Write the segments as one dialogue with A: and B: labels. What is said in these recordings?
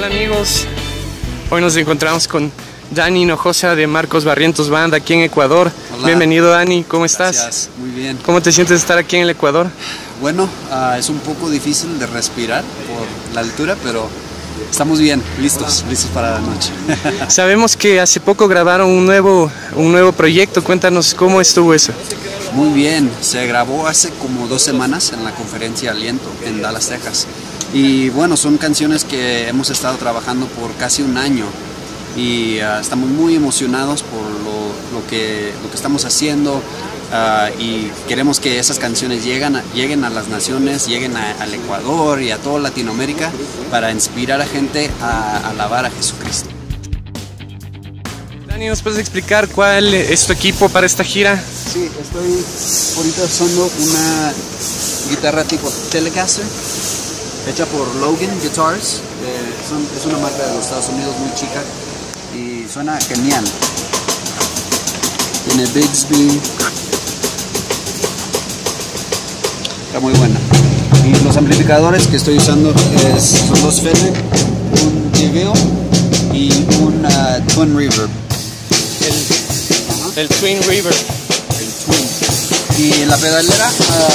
A: amigos? Hoy nos encontramos con Dani Hinojosa de Marcos Barrientos Band aquí en Ecuador.
B: Hola.
A: Bienvenido, Dani, ¿cómo estás?
B: Gracias, muy bien.
A: ¿Cómo te sientes de estar aquí en el Ecuador?
B: Bueno, es un poco difícil de respirar por la altura, pero estamos bien, listos para la noche.
A: Sabemos que hace poco grabaron un nuevo proyecto. Cuéntanos cómo estuvo eso.
B: Muy bien, se grabó hace como 2 semanas en la conferencia Aliento en Dallas, Texas. Y bueno, son canciones que hemos estado trabajando por casi un año y estamos muy emocionados por lo que estamos haciendo y queremos que esas canciones lleguen a las naciones, lleguen al Ecuador y a toda Latinoamérica para inspirar a gente a alabar a Jesucristo.
A: Dani, ¿nos puedes explicar cuál es tu equipo para esta gira?
B: Sí, estoy ahorita usando una guitarra tipo Telecaster hecha por Logan Guitars. Es una marca de los Estados Unidos muy chica y suena genial. Tiene Bigsby. Está muy buena. Y los amplificadores que estoy usando son 2 Fender, un DeVille y un Twin Reverb.
A: El Twin Reverb.
B: El Twin. Y en la pedalera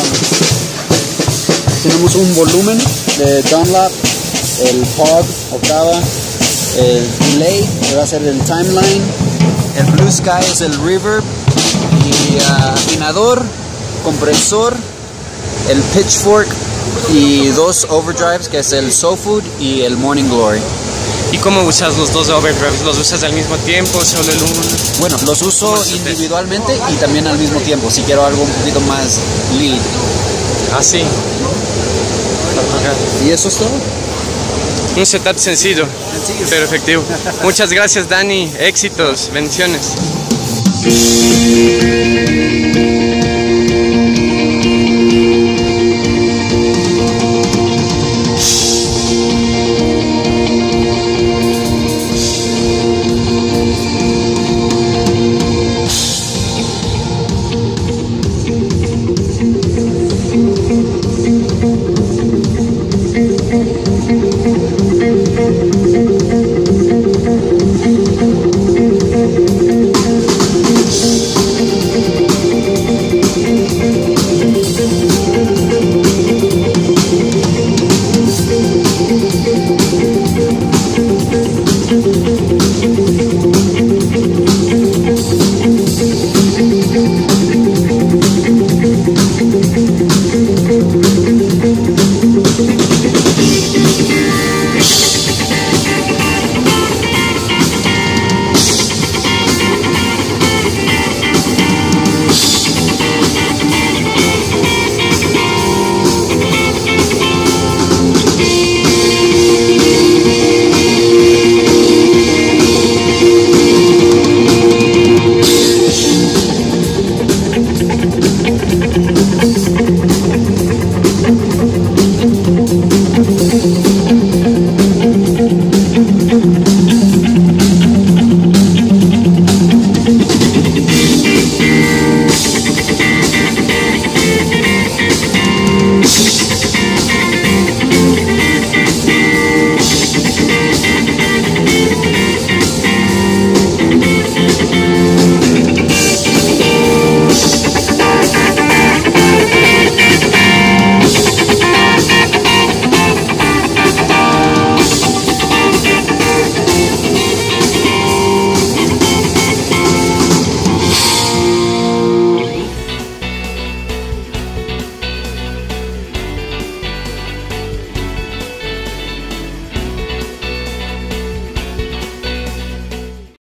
B: tenemos un volumen de Dunlop, el Pog, octava, el delay, que va a ser el timeline, el Blue Sky es el reverb, y afinador, compresor, el pitchfork y 2 overdrives, que es el Soul Food y el Morning Glory.
A: ¿Y cómo usas los 2 overdrives? ¿Los usas al mismo tiempo, solo el uno?
B: Bueno, los uso individualmente y también al mismo tiempo, si quiero algo un poquito más lead.
A: Ah, sí.
B: ¿Y eso es todo?
A: Un setup sencillo, pero efectivo. Muchas gracias, Dani. Éxitos, bendiciones.